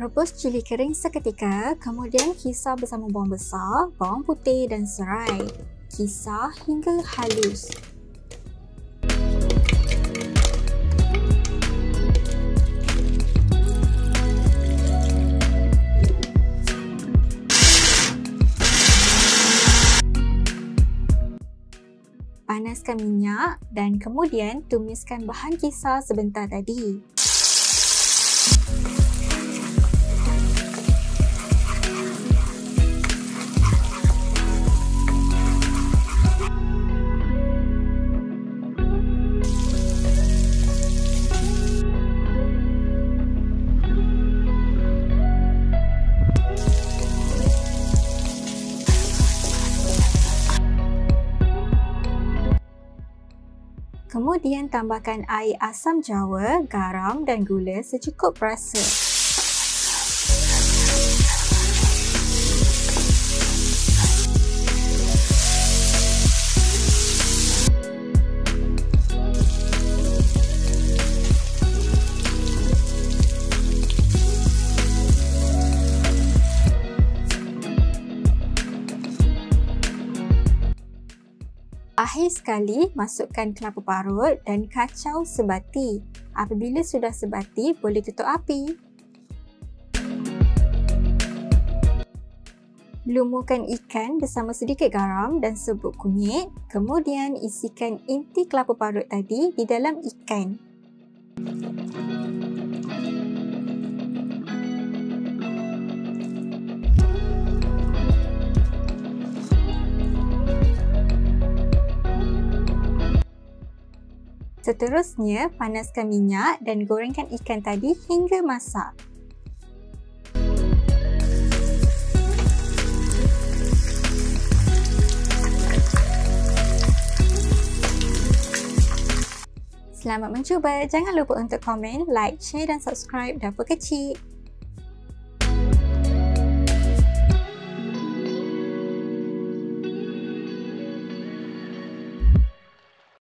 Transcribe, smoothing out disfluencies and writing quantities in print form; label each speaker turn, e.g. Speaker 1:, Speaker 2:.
Speaker 1: Rebus cili kering seketika, kemudian kisar bersama bawang besar, bawang putih dan serai. Kisar hingga halus. Panaskan minyak dan kemudian tumiskan bahan kisar sebentar tadi. Kemudian tambahkan air asam jawa, garam dan gula secukup rasa. Akhir sekali, masukkan kelapa parut dan kacau sebati. Apabila sudah sebati, boleh tutup api. Lumurkan ikan bersama sedikit garam dan serbuk kunyit. Kemudian isikan inti kelapa parut tadi di dalam ikan. Seterusnya, panaskan minyak dan gorengkan ikan tadi hingga masak. Selamat mencuba. Jangan lupa untuk komen, like, share dan subscribe Dapur Kecil.